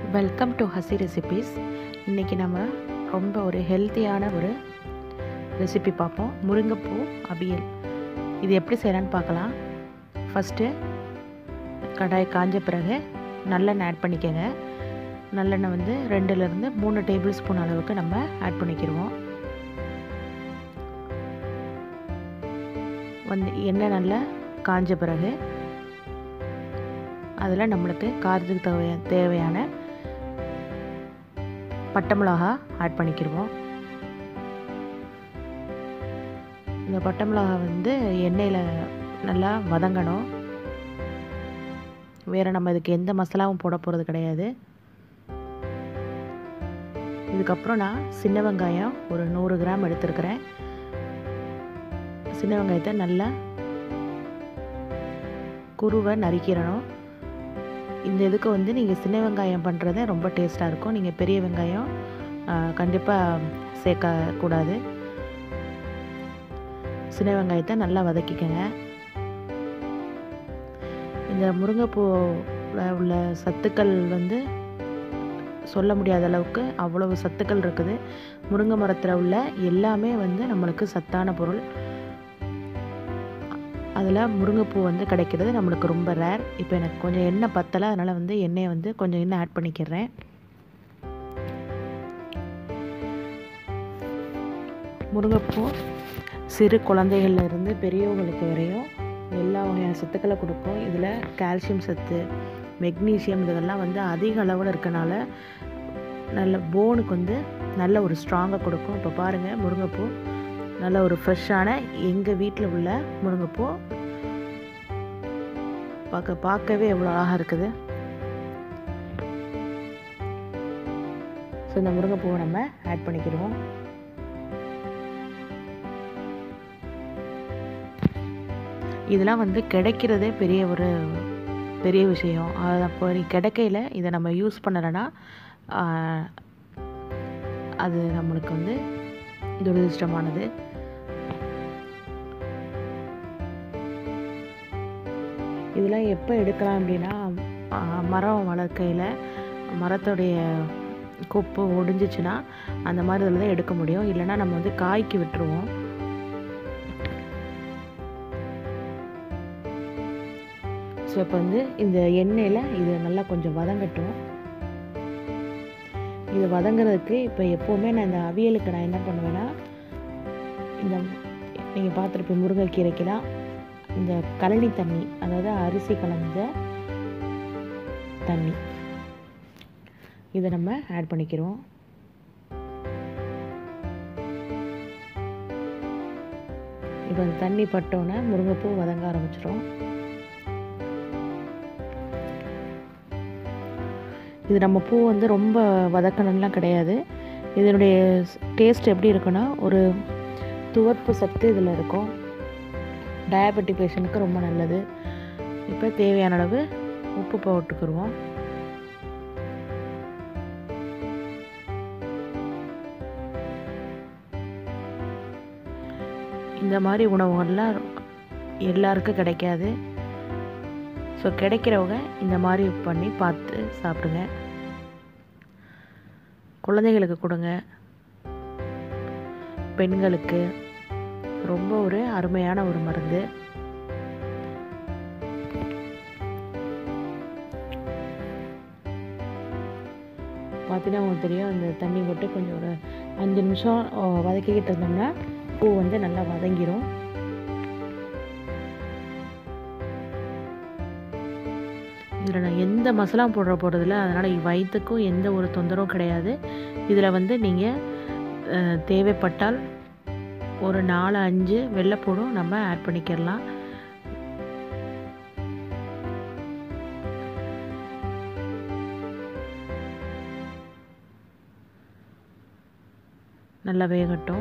Welcome to Hussey recipes. இன்றைக்கி நம்ம ரொம்ப ஒரு ஹெல்த்தியான ஒரு ரெசிபி பார்ப்போம். முருங்கைப்பூ அவியல். இது எப்படி செய்யலான்னு பார்க்கலாம். ஃபஸ்ட்டு கடாய் காஞ்ச பிறகு நல்லெண்ணெய் ஆட் பண்ணிக்கோங்க. நல்லெண்ணெய் வந்து 2லேருந்து 3 டேபிள் ஸ்பூன் அளவுக்கு நம்ம ஆட் பண்ணிக்கிடுவோம். எண்ணெய் நல்லா காஞ்ச பிறகு அதில் நம்மளுக்கு காரத்துக்கு தேவையான பட்டை மிளகா ஆட் பண்ணிக்கிடுவோம். இந்த பட்டை மிளகா வந்து எண்ணெயில் நல்லா வதங்கணும். வேறு நம்ம இதுக்கு எந்த மசாலாவும் போட போகிறது கிடையாது. இதுக்கப்புறம் நான் சின்ன வெங்காயம் ஒரு 100 கிராம் எடுத்துருக்கிறேன். சின்ன வெங்காயத்தை நல்லா குருவை நறுக்கிடணும். இந்த இதுக்கு வந்து நீங்கள் சின்ன வெங்காயம் பண்ணுறது ரொம்ப டேஸ்ட்டாக இருக்கும். நீங்கள் பெரிய வெங்காயம் கண்டிப்பாக சேர்க்கக்கூடாது. சின்ன வெங்காயத்தை நல்லா வதக்கிக்கங்க. இந்த முருங்கைப்பூவில் உள்ள சத்துக்கள் வந்து சொல்ல முடியாத அளவுக்கு அவ்வளவு சத்துக்கள் இருக்குது. முருங்கை மரத்தில் உள்ள எல்லாமே வந்து நம்மளுக்கு சத்தான பொருள். அதில் முருங்கைப்பூ வந்து கிடைக்கிறது நம்மளுக்கு ரொம்ப ரேர். இப்போ எனக்கு கொஞ்சம் எண்ணெய் பத்தலை, அதனால் வந்து எண்ணெயை வந்து கொஞ்சம் எண்ணெய் ஆட் பண்ணிக்கிறேன். முருங்கைப்பூ சிறு குழந்தைகள்லேருந்து பெரியவங்களுக்கு வரையும் எல்லா வகையான சத்துக்களை கொடுக்கும். இதில் கால்சியம் சத்து, மெக்னீசியம் இதெல்லாம் வந்து அதிக அளவில் இருக்கனால நல்ல போனுக்கு வந்து நல்ல ஒரு ஸ்ட்ராங்காக கொடுக்கும். இப்போ பாருங்கள், முருங்கைப்பூ நல்ல ஒரு ஃப்ரெஷ்ஷான எங்கள் வீட்டில் உள்ள முருங்கைப்பூ பார்க்கவே எவ்வளோ அழகாக இருக்குது. ஸோ இந்த முருங்கைப்பூவை நம்ம ஆட் பண்ணிக்கிடுவோம். இதெல்லாம் வந்து கிடைக்கிறதே பெரிய விஷயம். அப்போ கிடைக்கையில் இதை நம்ம யூஸ் பண்ணலைன்னா அது நம்மளுக்கு வந்து துரதிர்ஷ்டமானது. இதெல்லாம் எப்போ எடுக்கலாம் அப்படின்னா, மரம் வளர்க்கையில் மரத்துடைய கொப்பு ஒடிஞ்சிச்சுன்னா அந்த மாதிரி இதில் தான் எடுக்க முடியும். இல்லைன்னா நம்ம வந்து காய்க்கு விட்டுருவோம். ஸோ இப்போ வந்து இந்த எண்ணெயில் இது நல்லா கொஞ்சம் வதங்கட்டும். இது வதங்கிறதுக்கு இப்போ எப்போவுமே நான் இந்த அவியலுக்கு நான் என்ன பண்ணுவேன்னா, இந்த நீங்கள் பார்த்துருப்பேன் முருங்கைக்கீரைக்கெல்லாம் இந்த கழனி தண்ணி, அதாவது அரிசி கலந்த தண்ணி, இதை நம்ம ஆட் பண்ணிக்கிறோம். இப்போ அந்த தண்ணி பட்டோன்னே முருங்கைப்பூ வதங்க ஆரம்பிச்சிடும். இது நம்ம பூ வந்து ரொம்ப வதக்கணும்லாம் கிடையாது. இதனுடைய டேஸ்ட் எப்படி இருக்குன்னா, ஒரு துவர்ப்பு சத்து இதில் இருக்கும். டயபெட்டிக் பேஷண்ட்டுக்கு ரொம்ப நல்லது. இப்போ தேவையான அளவு உப்பு போட்டுக்கிடுவோம். இந்த மாதிரி உணவுகள்லாம் எல்லாருக்கும் கிடைக்காது. ஸோ கிடைக்கிறவங்க இந்த மாதிரி பண்ணி பார்த்து சாப்பிடுங்க. குழந்தைகளுக்கு கொடுங்க. பெண்களுக்கு ரொம்ப ஒரு அருமையான ஒரு மருந்து. பார்த்தீங்கன்னா உங்களுக்கு தெரியும், அந்த தண்ணி போட்டு கொஞ்சம் ஒரு 5 நிமிஷம் வதக்கிக்கிட்டு இருந்தோம்னா பூ வந்து நல்லா வதங்கிடும். இதில் நான் எந்த மசாலா போடுறதில்ல, அதனால் வயிற்றுக்கும் எந்த ஒரு தொந்தரவும் கிடையாது. இதில் வந்து நீங்கள் தேவைப்பட்டால் ஒரு 4-5 வெள்ளைப்பூடும் நம்ம ஆட் பண்ணிக்கிறலாம். நல்லா வேகட்டும்.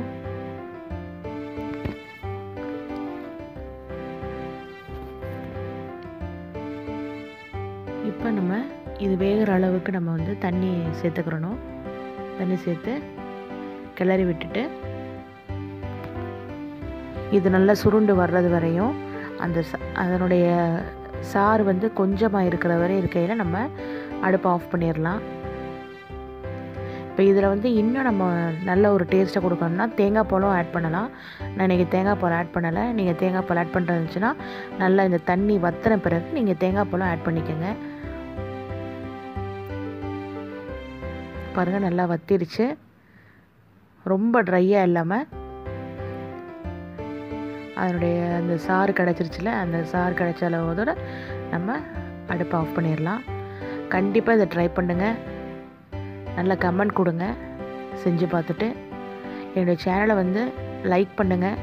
இப்போ நம்ம இது வேகிற அளவுக்கு நம்ம வந்து தண்ணி சேர்த்துக்கிறணும். தண்ணி சேர்த்து கிளறி விட்டுட்டு இது நல்லா சுருண்டு வர்றது வரையும் அதனுடைய சாறு வந்து கொஞ்சமாக இருக்கிற வரை இருக்கையில் நம்ம அடுப்பை ஆஃப் பண்ணிடலாம். இப்போ இதில் வந்து இன்னும் நம்ம நல்ல ஒரு டேஸ்ட்டை கொடுக்கணும்னா தேங்காய் பாலும் ஆட் பண்ணலாம். நான் இன்றைக்கி தேங்காய் பால் ஆட் பண்ணலை. நீங்கள் தேங்காய் பால் ஆட் பண்ணுறது இருந்துச்சுன்னா நல்லா இந்த தண்ணி வற்றின பிறகு நீங்கள் தேங்காய் பாலும் ஆட் பண்ணிக்கோங்க. பாருங்கள், நல்லா வற்றிடுச்சு. ரொம்ப ட்ரையாக இல்லாமல் அதனுடைய அந்த சாறு கிடச்சிருச்சுல, அந்த சாறு கிடச்ச அளவோட நம்ம அடுப்பை ஆஃப் பண்ணிடலாம். கண்டிப்பாக இதை ட்ரை பண்ணுங்கள். நல்ல கமெண்ட் கொடுங்க செஞ்சு பார்த்துட்டு. என்னுடைய சேனலை வந்து லைக் பண்ணுங்கள்,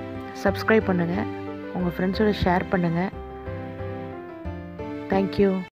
சப்ஸ்கிரைப் பண்ணுங்கள், உங்கள் ஃப்ரெண்ட்ஸோட ஷேர் பண்ணுங்கள். தேங்க்யூ.